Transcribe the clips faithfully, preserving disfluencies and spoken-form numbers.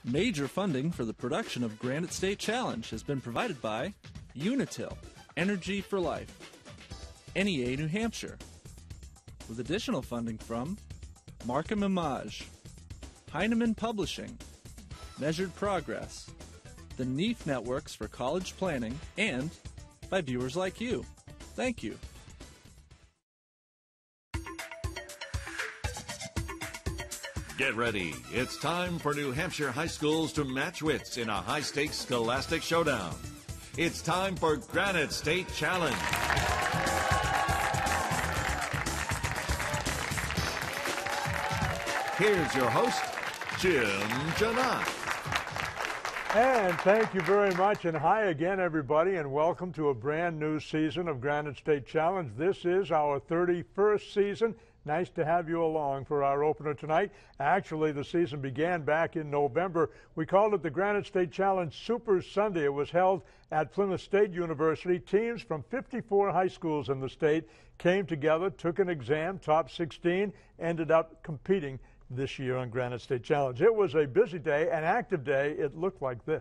Major funding for the production of Granite State Challenge has been provided by Unitil, Energy for Life, N E A New Hampshire, with additional funding from Markham Image, Heinemann Publishing, Measured Progress, the N E A F Networks for College Planning, and by viewers like you. Thank you. Get ready. It's time for New Hampshire high schools to match wits in a high-stakes scholastic showdown. It's time for Granite State Challenge. Here's your host, Jim Janot. And thank you very much, and hi again, everybody, and welcome to a brand new season of Granite State Challenge. This is our thirty-first season. Nice to have you along for our opener tonight. Actually, the season began back in November. We called it the Granite State Challenge Super Sunday. It was held at Plymouth State University. Teams from fifty-four high schools in the state came together, took an exam, top sixteen, ended up competing this year on Granite State Challenge. It was a busy day, an active day. It looked like this.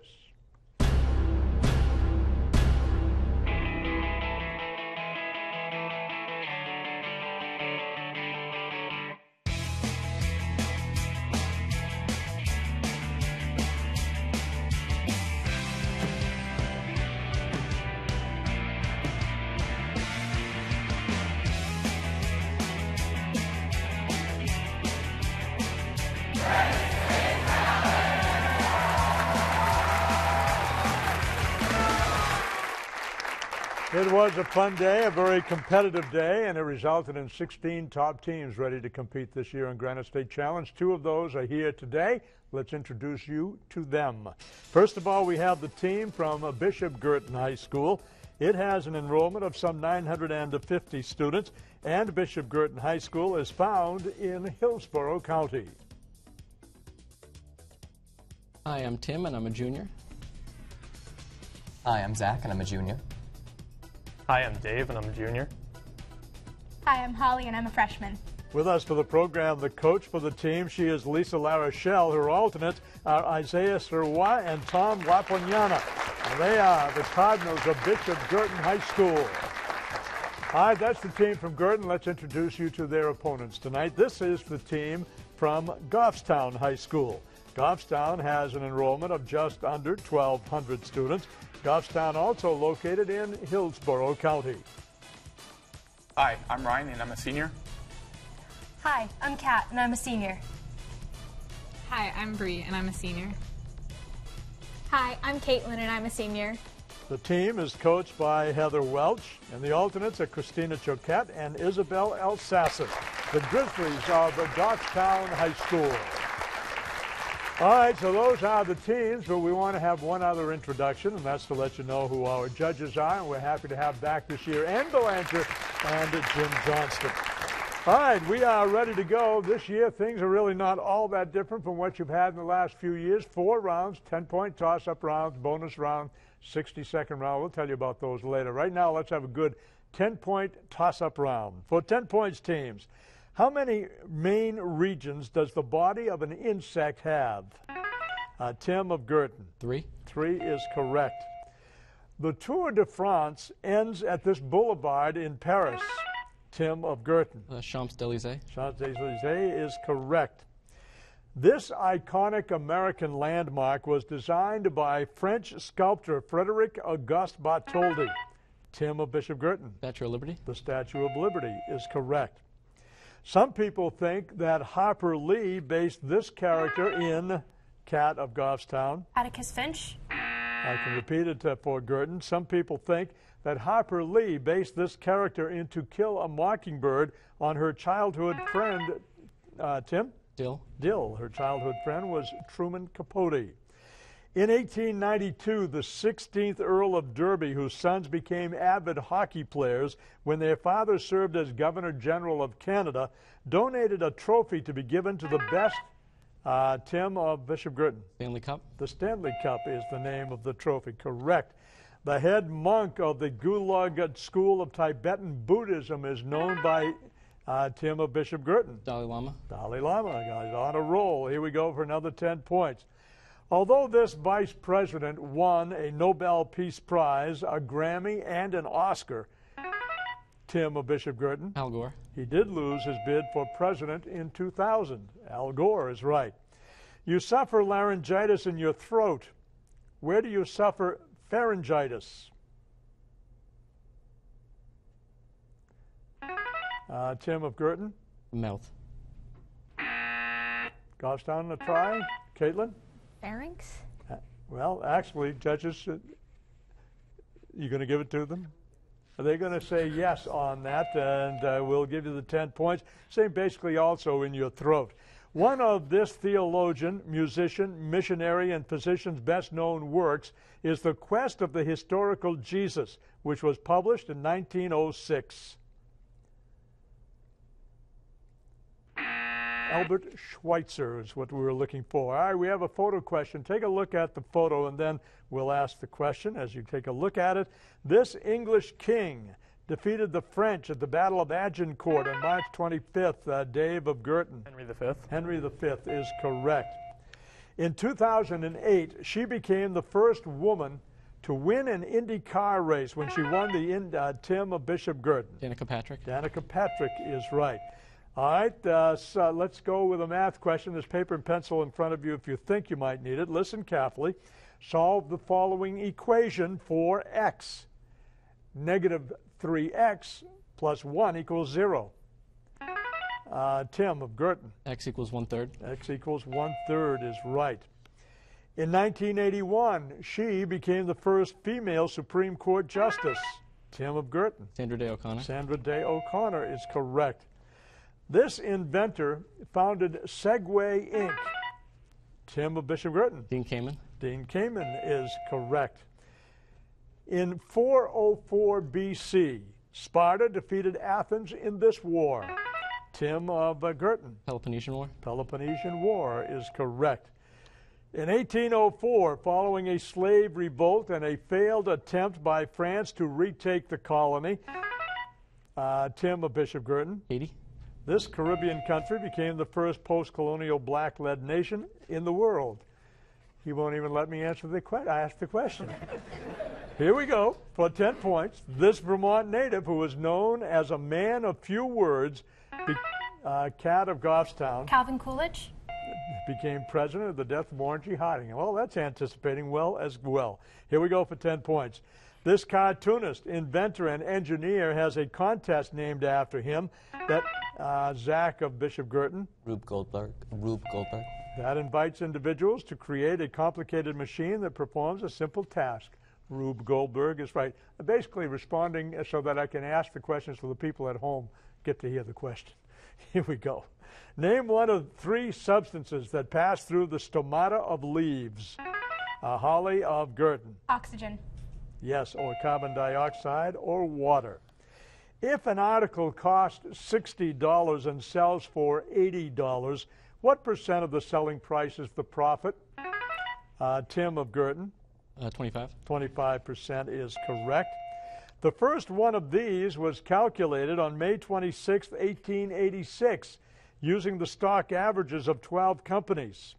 It was a fun day, a very competitive day, and it resulted in sixteen top teams ready to compete this year in Granite State Challenge. Two of those are here today. Let's introduce you to them. First of all, we have the team from Bishop Guertin High School. It has an enrollment of some nine hundred fifty students, and Bishop Guertin High School is found in Hillsborough County. Hi, I'm Tim, and I'm a junior. Hi, I'm Zach, and I'm a junior. Hi, I'm Dave, and I'm a junior. Hi, I'm Holly, and I'm a freshman. With us for the program, the coach for the team, she is Lisa LaRochelle. Her alternates are Isaiah Serwa and Tom Lapognana. And they are the Cardinals of Bishop Guertin High School. All right, that's the team from Guertin. Let's introduce you to their opponents tonight. This is the team from Goffstown High School. Goffstown has an enrollment of just under twelve hundred students. Goffstown also located in Hillsborough County. Hi, I'm Ryan, and I'm a senior. Hi, I'm Kat, and I'm a senior. Hi, I'm Bree, and I'm a senior. Hi, I'm Caitlin, and I'm a senior. The team is coached by Heather Welch, and the alternates are Christina Choquette and Isabel Elsasser. The Grizzlies of Goffstown High School. All right, so those are the teams, but we want to have one other introduction, and that's to let you know who our judges are, and we're happy to have back this year Ann Belanger and Jim Johnston. All right, we are ready to go. This year, things are really not all that different from what you've had in the last few years. Four rounds, ten-point toss-up rounds, bonus round, sixty-second round. We'll tell you about those later. Right now, let's have a good ten-point toss-up round. For ten points teams, how many main regions does the body of an insect have? Uh, Tim of Guertin. Three. Three is correct. The Tour de France ends at this boulevard in Paris. Tim of Guertin. Uh, Champs-Élysées. Champs-Élysées is correct. This iconic American landmark was designed by French sculptor Frederic Auguste Bartholdi. Tim of Bishop Guertin. Statue of Liberty. The Statue of Liberty is correct. Some people think that Harper Lee based this character in Cat of Goffstown. Atticus Finch. I can repeat it uh, for Guertin. Some people think that Harper Lee based this character in To Kill a Mockingbird on her childhood friend, uh, Tim? Dill. Dill. Her childhood friend was Truman Capote. In eighteen ninety-two, the sixteenth Earl of Derby, whose sons became avid hockey players when their father served as Governor General of Canada, donated a trophy to be given to the best, uh, Tim of Bishop Guertin. Stanley Cup. The Stanley Cup is the name of the trophy, correct. The head monk of the Gulag School of Tibetan Buddhism is known by uh, Tim of Bishop Guertin. Dalai Lama. Dalai Lama, guys, on a roll. Here we go for another ten points. Although this vice president won a Nobel Peace Prize, a Grammy, and an Oscar, Tim of Bishop Guertin, Al Gore. he did lose his bid for president in two thousand. Al Gore is right. You suffer laryngitis in your throat. Where do you suffer pharyngitis? Uh, Tim of Guertin. Mouth. Goffstown, a try. Caitlin? Pharynx? Uh, well, actually, judges, uh, you going to give it to them? Are they going to say yes on that? And uh, we'll give you the ten points. Same basically also in your throat. One of this theologian, musician, missionary, and physician's best-known works is The Quest of the Historical Jesus, which was published in nineteen oh six. Albert Schweitzer is what we were looking for. All right, we have a photo question. Take a look at the photo, and then we'll ask the question as you take a look at it. This English king defeated the French at the Battle of Agincourt on March twenty-fifth. Uh, Dave of Guertin. Henry the Fifth. Henry the Fifth is correct. In two thousand eight, she became the first woman to win an Indy car race when she won the in, uh, Tim of Bishop Guertin. Danica Patrick. Danica Patrick is right. All right, uh, so let's go with a math question. There's paper and pencil in front of you if you think you might need it. Listen carefully. Solve the following equation for x. Negative three x plus one equals zero. Uh, Tim of Guertin. X equals one-third. X equals one-third is right. In nineteen eighty-one, she became the first female Supreme Court Justice. Tim of Guertin. Sandra Day O'Connor. Sandra Day O'Connor is correct. This inventor founded Segway Incorporated. Tim of Bishop Guertin. Dean Kamen. Dean Kamen is correct. In four oh four B C, Sparta defeated Athens in this war. Tim of uh, Guertin. Peloponnesian War. Peloponnesian War is correct. In eighteen oh four, following a slave revolt and a failed attempt by France to retake the colony, uh, Tim of Bishop Guertin. Haiti. This Caribbean country became the first post-colonial black-led nation in the world. He won't even let me answer the question. I asked the question. Here we go for ten points. This Vermont native, who was known as a man of few words, be, uh, Cat of Goffstown, Calvin Coolidge? became president of the death of Warren G. Harding. Well, that's anticipating well as well. Here we go for ten points. This cartoonist, inventor, and engineer has a contest named after him that uh, Zach of Bishop Guertin. Rube Goldberg. Rube Goldberg. That invites individuals to create a complicated machine that performs a simple task. Rube Goldberg is right. I'm basically responding so that I can ask the questions so the people at home get to hear the question. Here we go. Name one of three substances that pass through the stomata of leaves. Uh, Holly of Guertin. Oxygen. Yes, or carbon dioxide or water. If an article costs sixty dollars and sells for eighty dollars, what percent of the selling price is the profit? Uh, Tim of Guertin. Uh, twenty-five. twenty-five percent is correct. The first one of these was calculated on May twenty-sixth, eighteen eighty-six, using the stock averages of twelve companies.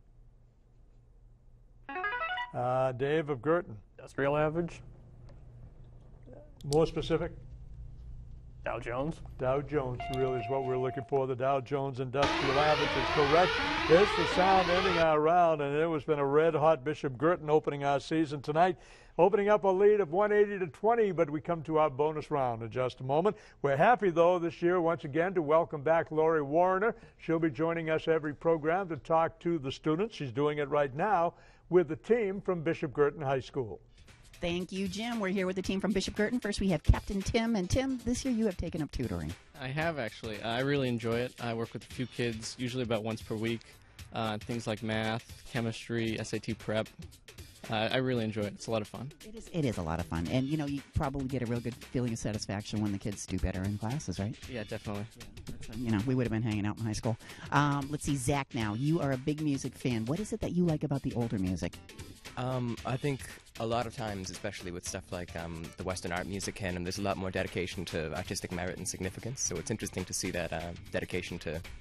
Uh, Dave of Guertin. Industrial average. More specific? Dow Jones. Dow Jones really is what we're looking for. The Dow Jones Industrial Average is correct. It's the sound ending our round, and it has been a red-hot Bishop Guertin opening our season tonight, opening up a lead of one eighty to twenty, but we come to our bonus round in just a moment. We're happy, though, this year once again to welcome back Lori Warner. She'll be joining us every program to talk to the students. She's doing it right now with the team from Bishop Guertin High School. Thank you, Jim. We're here with the team from Bishop Guertin. First, we have Captain Tim. And Tim, this year you have taken up tutoring. I have, actually. I really enjoy it. I work with a few kids, usually about once per week. Uh, things like math, chemistry, S A T prep. Uh, I really enjoy it. It's a lot of fun. It is, it is a lot of fun. And, you know, you probably get a real good feeling of satisfaction when the kids do better in classes, right? Yeah, definitely. Yeah, you know, we would have been hanging out in high school. Um, let's see, Zach now. You are a big music fan. What is it that you like about the older music? Um, I think a lot of times, especially with stuff like um, the Western art music canon, there's a lot more dedication to artistic merit and significance. So it's interesting to see that uh, dedication to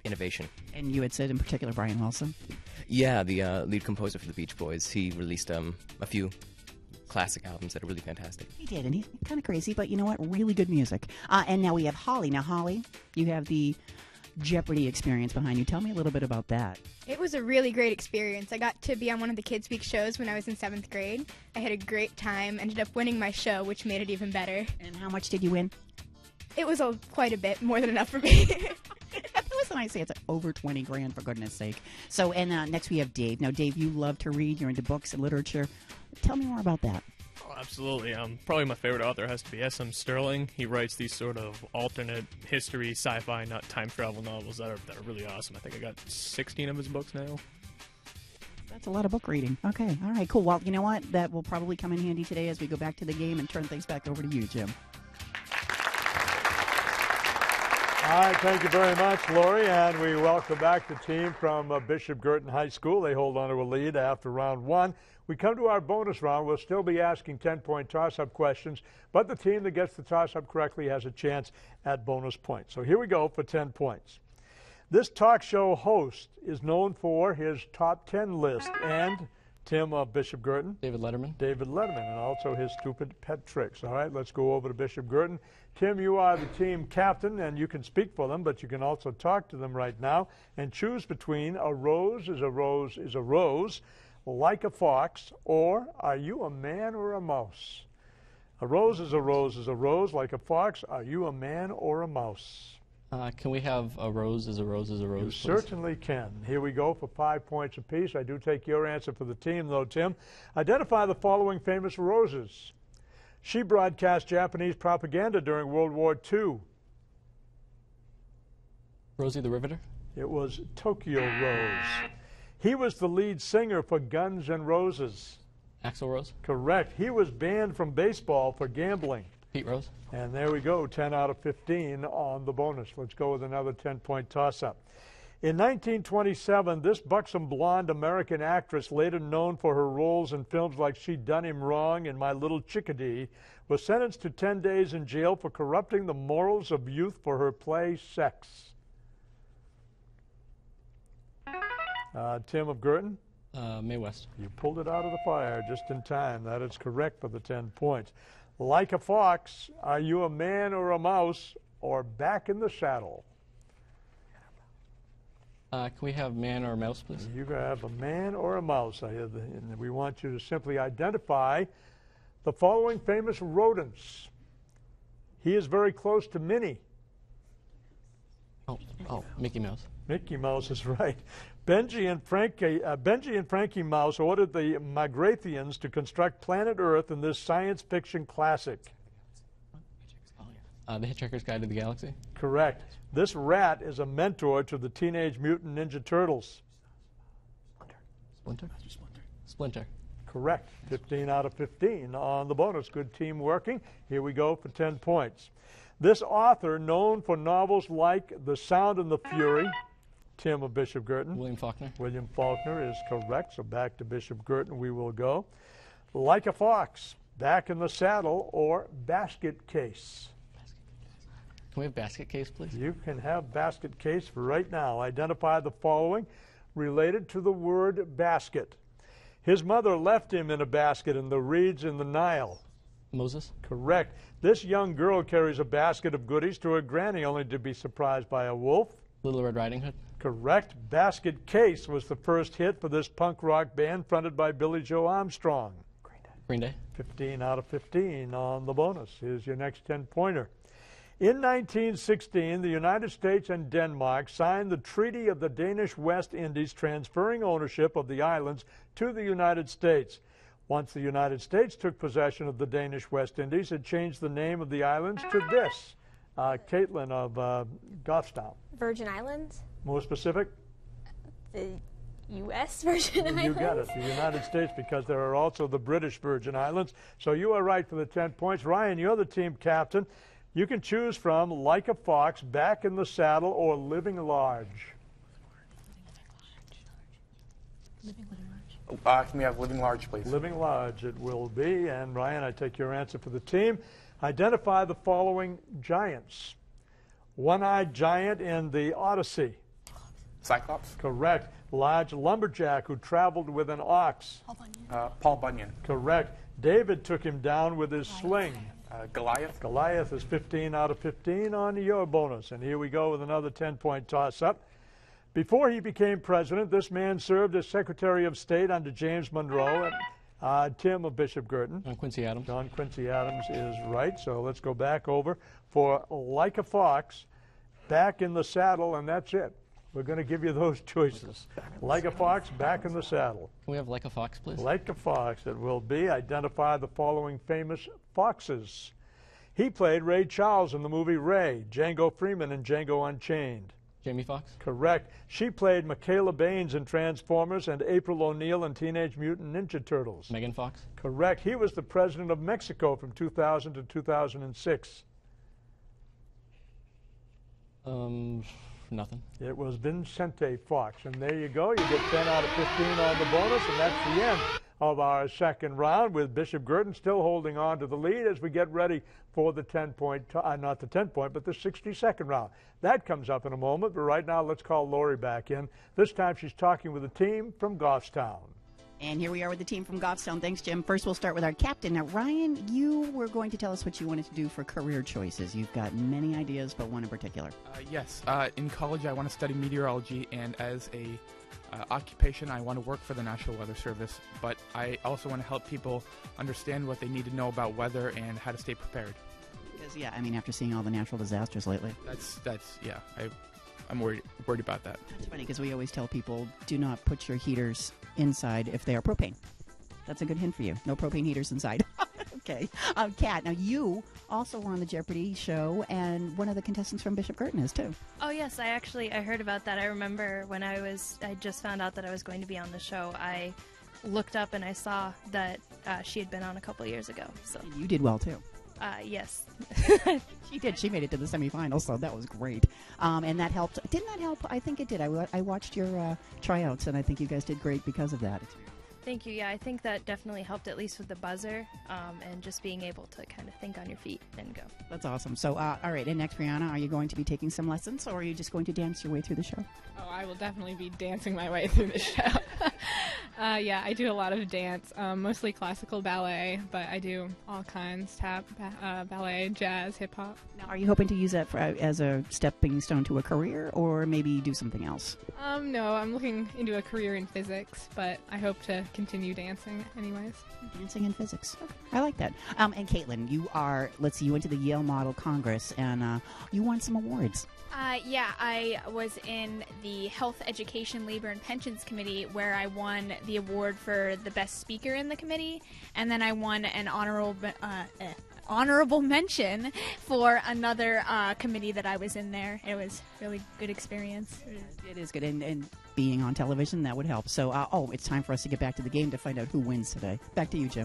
innovation. And you had said in particular Brian Wilson? Yeah, the uh, lead composer for the Beach Boys. He released um, a few classic albums that are really fantastic. He did, and he's kind of crazy, but you know what? Really good music. Uh, and now we have Holly. Now, Holly, you have the Jeopardy experience behind you. Tell me a little bit about that. It was a really great experience. I got to be on one of the Kids Week shows when I was in seventh grade. I had a great time, ended up winning my show, which made it even better. And how much did you win? It was a, quite a bit, more than enough for me. Listen, I say it's over twenty grand, for goodness sake. So, and uh, next we have Dave. Now, Dave, you love to read. You're into books and literature. Tell me more about that. Oh, absolutely. Um, probably my favorite author has to be S M Sterling. He writes these sort of alternate history, sci-fi, not time travel novels that are, that are really awesome. I think I got sixteen of his books now. That's a lot of book reading. Okay, all right, cool. Well, you know what? That will probably come in handy today as we go back to the game and turn things back over to you, Jim. All right, thank you very much, Lori, and we welcome back the team from uh, Bishop Guertin High School. They hold on to a lead after round one. We come to our bonus round. We'll still be asking ten-point toss-up questions, but the team that gets the toss-up correctly has a chance at bonus points. So here we go for ten points. This talk show host is known for his top ten list, and Tim of Bishop Guertin. David Letterman. David Letterman, and also his stupid pet tricks. All right, let's go over to Bishop Guertin. Tim, you are the team captain, and you can speak for them, but you can also talk to them right now and choose between a rose is a rose is a rose, like a fox, or are you a man or a mouse? A rose is a rose is a rose, like a fox. Are you a man or a mouse? Uh, can we have a rose is a rose is a rose, You please? certainly can. Here we go for five points apiece. I do take your answer for the team, though, Tim. Identify the following famous roses. She broadcast Japanese propaganda during World War Two. Rosie the Riveter? It was Tokyo Rose. He was the lead singer for Guns N' Roses. Axl Rose? Correct. He was banned from baseball for gambling. Pete Rose? And there we go, ten out of fifteen on the bonus. Let's go with another ten-point toss-up. In nineteen twenty-seven, this buxom blonde American actress, later known for her roles in films like She Done Him Wrong and My Little Chickadee, was sentenced to ten days in jail for corrupting the morals of youth for her play Sex. Uh, Tim of Guertin? Uh, Mae West. You pulled it out of the fire just in time. That is correct for the ten points. Like a fox, are you a man or a mouse, or back in the saddle? Uh, can we have man or mouse, please? You have a man or a mouse. I have the, and we want you to simply identify the following famous rodents. He is very close to Minnie. Oh, oh, Mickey Mouse. Mickey Mouse is right. Benji and Frankie, uh, Benji and Frankie Mouse ordered the Magrathians to construct planet Earth in this science fiction classic. Uh, the Hitchhiker's Guide to the Galaxy. Correct. This rat is a mentor to the Teenage Mutant Ninja Turtles. Splinter? Splinter. Correct. fifteen out of fifteen on the bonus. Good team working. Here we go for ten points. This author, known for novels like The Sound and the Fury, Tim of Bishop Guertin. William Faulkner. William Faulkner is correct, so back to Bishop Guertin we will go. Like a Fox, Back in the Saddle, or Basket Case. Can we have basket case, please? You can have basket case for right now. Identify the following related to the word basket. His mother left him in a basket in the reeds in the Nile. Moses. Correct. This young girl carries a basket of goodies to her granny, only to be surprised by a wolf. Little Red Riding Hood. Correct. Basket Case was the first hit for this punk rock band fronted by Billy Joe Armstrong. Green Day. fifteen out of fifteen on the bonus. Here's your next ten-pointer. In nineteen sixteen, the United States and Denmark signed the Treaty of the Danish West Indies, transferring ownership of the islands to the United States. Once the United States took possession of the Danish West Indies, it changed the name of the islands to this. Uh, Caitlin of uh, Goffstown. Virgin Islands? More specific? The U S Virgin Islands? You got it, the United States, because there are also the British Virgin Islands. So you are right for the ten points. Ryan, you're the team captain. You can choose from Like a Fox, Back in the Saddle, or Living Large. Uh, can we have Living Large, please? Living Large it will be. And Ryan, I take your answer for the team. Identify the following giants. One-eyed giant in the Odyssey. Cyclops. Correct. Large lumberjack who traveled with an ox. Uh, Paul Bunyan. Correct. David took him down with his sling. Uh, Goliath. Goliath is fifteen out of fifteen on your bonus. And here we go with another ten-point toss-up. Before he became president, this man served as Secretary of State under James Monroe. And, uh, Tim of Bishop Guertin. John Quincy Adams. John Quincy Adams is right. So let's go back over for Like a Fox, back in the saddle, and that's it. We're going to give you those choices. Like a Fox, back in the saddle. Can we have Like a Fox, please? Like a Fox, it will be. Identify the following famous foxes. He played Ray Charles in the movie Ray, Django Freeman in Django Unchained. Jamie Foxx? Correct. She played Michaela Baines in Transformers and April O'Neil in Teenage Mutant Ninja Turtles. Megan Fox? Correct. He was the president of Mexico from two thousand to two thousand six. Um, nothing. It was Vincente Fox. And there you go. You get ten out of fifteen on the bonus, and that's the end of our second round, with Bishop Guertin still holding on to the lead as we get ready for the ten-point, uh, not the ten-point, but the sixty-second round. That comes up in a moment, but right now let's call Lori back in. This time she's talking with a team from Goffstown. And here we are with the team from Goffstown. Thanks, Jim. First, we'll start with our captain. Now, Ryan, you were going to tell us what you wanted to do for career choices. You've got many ideas, but one in particular. Uh, yes. Uh, in college, I want to study meteorology, and as a uh, occupation, I want to work for the National Weather Service. But I also want to help people understand what they need to know about weather and how to stay prepared. Because, yeah, I mean, after seeing all the natural disasters lately. That's that's yeah. I, I'm worried worried about that. It's funny because we always tell people, do not put your heaters inside if they are propane. That's a good hint for you. No propane heaters inside. Okay. Um, Kat, now you also were on the Jeopardy show, and one of the contestants from Bishop Guertin is too. Oh yes, I actually I heard about that. I remember when I was I just found out that I was going to be on the show. I looked up and I saw that uh, she had been on a couple years ago. So And you did well too. uh, yes, She did. She made it to the semifinals, so that was great. Um, and that helped. Didn't that help? I think it did. I, wa- I watched your uh, tryouts, and I think you guys did great because of that. thank you. Yeah, I think that definitely helped, at least with the buzzer, um, and just being able to kind of think on your feet and go. That's awesome. So, uh, all right. And next, Brianna, are you going to be taking some lessons, or are you just going to dance your way through the show? Oh, I will definitely be dancing my way through the show. uh, yeah, I do a lot of dance, um, mostly classical ballet, but I do all kinds, tap, ba- uh, ballet, jazz, hip-hop. Now, are you hoping to use that for, uh, as a stepping stone to a career, or maybe do something else? Um, no, I'm looking into a career in physics, but I hope to continue dancing anyways. Dancing in physics. Okay. I like that. Um, and Caitlin, you are, let's see, you went to the Yale Model Congress, and uh, you won some awards. Uh, yeah, I was in the Health, Education, Labor, and Pensions Committee, where I won the award for the best speaker in the committee, and then I won an honorable uh, eh, honorable mention for another uh, committee that I was in there. It was a really good experience. It is good, and, and being on television, that would help. So, uh, oh, it's time for us to get back to the game to find out who wins today. Back to you, Jim.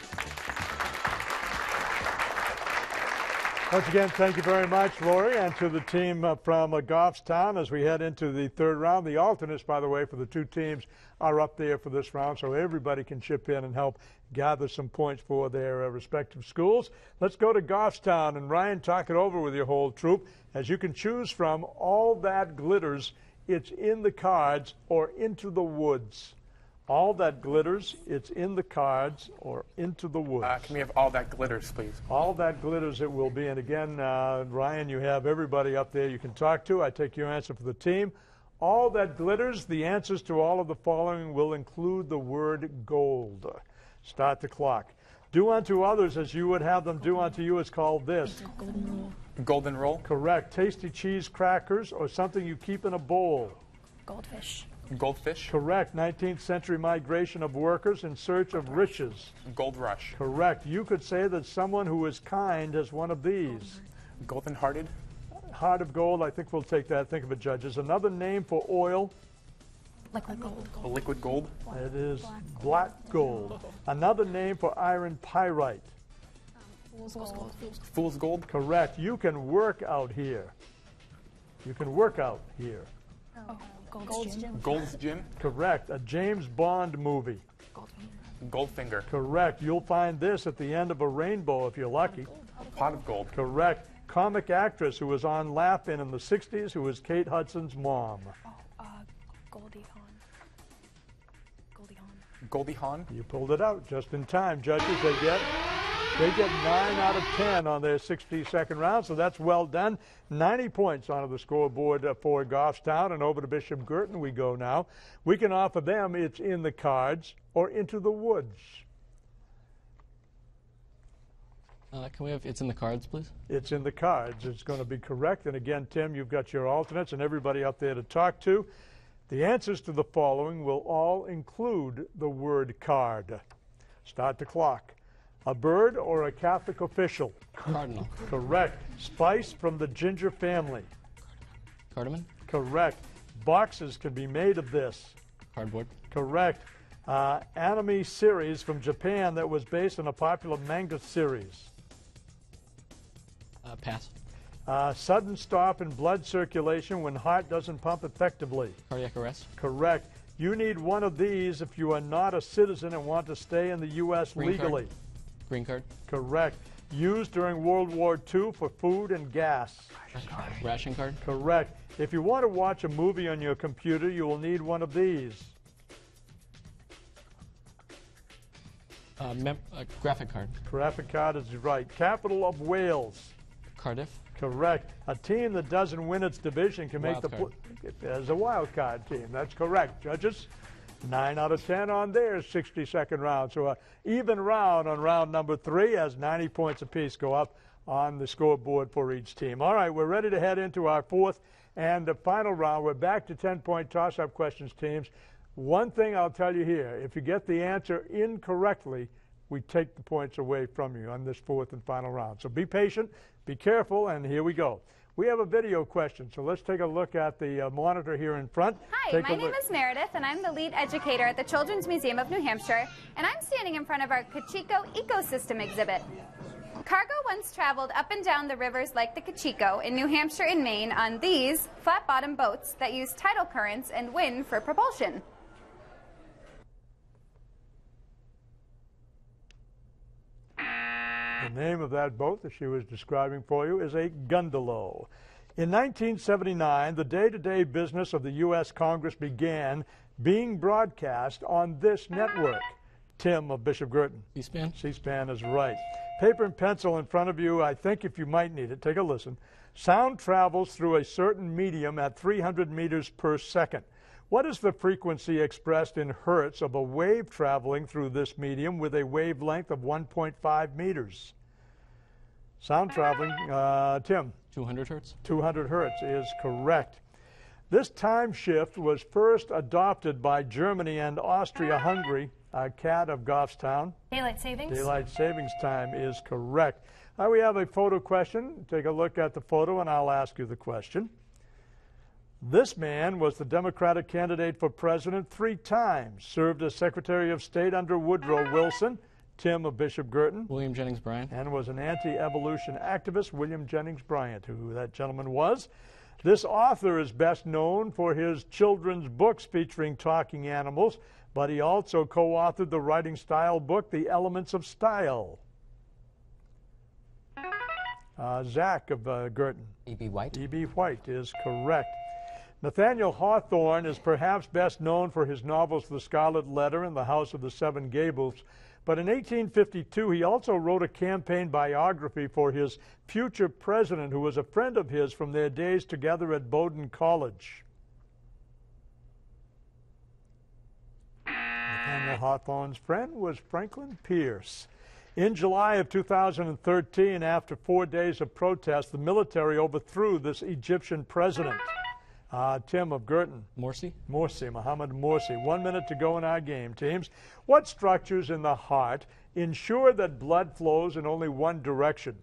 Once again, thank you very much, Lori, and to the team uh, from uh, Goffstown as we head into the third round. The alternates, by the way, for the two teams are up there for this round, so everybody can chip in and help gather some points for their uh, respective schools. Let's go to Goffstown, and Ryan, talk it over with your whole troop. As you can choose from, all that glitters, it's in the cards or into the woods. All that glitters, it's in the cards or into the woods. Uh, can we have all that glitters, please? All that glitters it will be. And again, uh, Ryan, you have everybody up there you can talk to. I take your answer for the team. All that glitters, the answers to all of the following will include the word gold. Start the clock. Do unto others as you would have them do unto you is called this. Golden roll. Golden roll. Correct. Tasty cheese crackers or something you keep in a bowl. Goldfish. Goldfish. Correct. nineteenth century migration of workers in search of riches. Gold rush. Correct. You could say that someone who is kind has one of these. Golden hearted. Heart of gold, I think we'll take that. Think of it, judges. Another name for oil. Liquid gold. Liquid gold. It is black gold. Another name for iron pyrite. Fool's gold. Fool's gold. Correct. You can work out here. You can work out here. Oh, Gold's Gym. Gold's Gym. Correct. A James Bond movie. Goldfinger. Correct. You'll find this at the end of a rainbow if you're lucky. Pot of gold. Correct. Comic actress who was on Laugh-In in the sixties, who was Kate Hudson's mom. Oh, uh, Goldie Hawn. Goldie Hawn. Goldie Hawn. You pulled it out just in time, judges. They get they get nine out of ten on their sixty second round, so that's well done. ninety points onto the scoreboard uh, for Goffstown, and over to Bishop Guertin we go now. We can offer them It's in the Cards or Into the Woods. Uh, can we have It's in the Cards, please? It's in the Cards. It's going to be correct. And again, Tim, you've got your alternates and everybody up there to talk to. The answers to the following will all include the word card. Start the clock. A bird or a Catholic official? Cardinal. Correct. Spice from the ginger family? Cardamom. Correct. Boxes can be made of this? Cardboard. Correct. Uh, anime series from Japan that was based on a popular manga series? Uh, pass. Uh, sudden stop in blood circulation when heart doesn't pump effectively? Cardiac arrest. Correct. You need one of these if you are not a citizen and want to stay in the U S Green legally? Card. Green card. Correct. Used during World War Two for food and gas? Ration card. Ration card. Correct. If you want to watch a movie on your computer, you will need one of these? Uh, mem uh, graphic card. Graphic card is right. Capital of Wales? Cardiff. Correct. A team that doesn't win its division can make Wild the card. as a wild card team. That's correct, judges. Nine out of ten on their sixty second round. So a even round on round number three as ninety points apiece go up on the scoreboard for each team. All right, we're ready to head into our fourth and the final round. We're back to ten point toss-up questions, teams. One thing I'll tell you here, if you get the answer incorrectly, we take the points away from you on this fourth and final round. So be patient, be careful, and here we go. We have a video question, so let's take a look at the uh, monitor here in front. Hi, Take my a name look. is Meredith, and I'm the lead educator at the Children's Museum of New Hampshire, and I'm standing in front of our Kachiko Ecosystem exhibit. Cargo once traveled up and down the rivers like the Kachiko in New Hampshire and Maine on these flat-bottom boats that use tidal currents and wind for propulsion. The name of that boat that she was describing for you is a gondolo. In nineteen seventy-nine, the day-to-day business of the U S Congress began being broadcast on this network. Tim of Bishop Guertin. C-SPAN. C-SPAN is right. Paper and pencil in front of you. I think if you might need it, take a listen. Sound travels through a certain medium at three hundred meters per second. What is the frequency expressed in hertz of a wave traveling through this medium with a wavelength of one point five meters? Sound traveling, uh, Tim? two hundred hertz. two hundred hertz is correct. This time shift was first adopted by Germany and Austria-Hungary. A cat of Goffstown. Daylight savings. Daylight savings time is correct. Now we have a photo question. Take a look at the photo and I'll ask you the question. This man was the Democratic candidate for president three times, served as Secretary of State under Woodrow Wilson, Tim of Bishop Guertin. William Jennings Bryan. And was an anti-evolution activist, William Jennings Bryan, who that gentleman was. This author is best known for his children's books featuring talking animals, but he also co-authored the writing style book, The Elements of Style. Uh, Zach of uh, Guertin. E B White. E B White is correct. Nathaniel Hawthorne is perhaps best known for his novels The Scarlet Letter and The House of the Seven Gables, but in eighteen fifty-two he also wrote a campaign biography for his future president, who was a friend of his from their days together at Bowdoin College. Nathaniel Hawthorne's friend was Franklin Pierce. In July of two thousand thirteen, after four days of protest, the military overthrew this Egyptian president. Uh, Tim of Guertin. Morsi. Morsi, Mohammed Morsi. One minute to go in our game, teams. What structures in the heart ensure that blood flows in only one direction?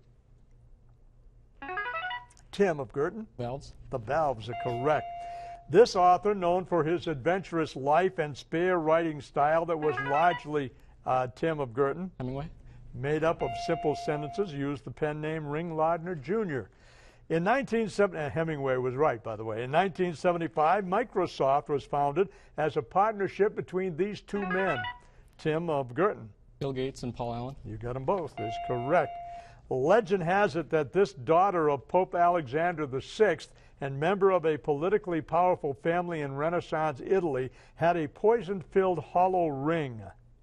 Tim of Guertin. Valves. The valves are correct. This author, known for his adventurous life and spare writing style that was largely uh, Tim of Guertin. Hemingway. Made up of simple sentences, used the pen name Ring Lardner Junior In nineteen seventy, uh, Hemingway was right, by the way. In nineteen seventy-five, Microsoft was founded as a partnership between these two men, Tim of Guertin. Bill Gates and Paul Allen. You got them both. That's correct. Legend has it that this daughter of Pope Alexander the Sixth and member of a politically powerful family in Renaissance Italy, had a poison-filled hollow ring.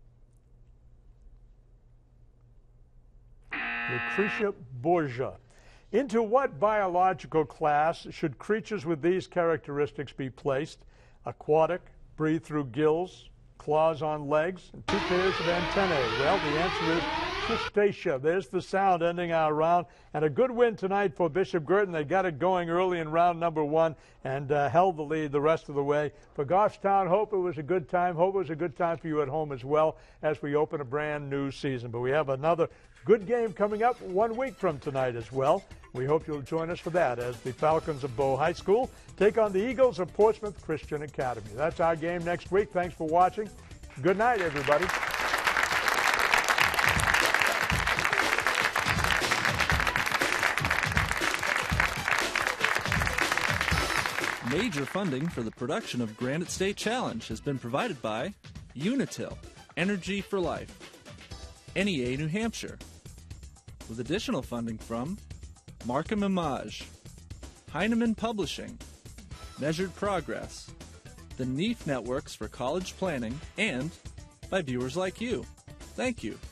Lucretia Borgia. Into what biological class should creatures with these characteristics be placed? Aquatic, breathe through gills, claws on legs, and two pairs of antennae. Well, the answer is crustacea. There's the sound ending our round, and a good win tonight for Bishop Guertin. They got it going early in round number one and uh, held the lead the rest of the way. For Goffstown, hope it was a good time. Hope it was a good time for you at home as well as we open a brand new season. But we have another good game coming up one week from tonight as well. We hope you'll join us for that as the Falcons of Bow High School take on the Eagles of Portsmouth Christian Academy. That's our game next week. Thanks for watching. Good night, everybody. Major funding for the production of Granite State Challenge has been provided by Unitil, Energy for Life, N E A New Hampshire, with additional funding from Markham Image, Heinemann Publishing, Measured Progress, the N E A F Networks for College Planning, and by viewers like you. Thank you.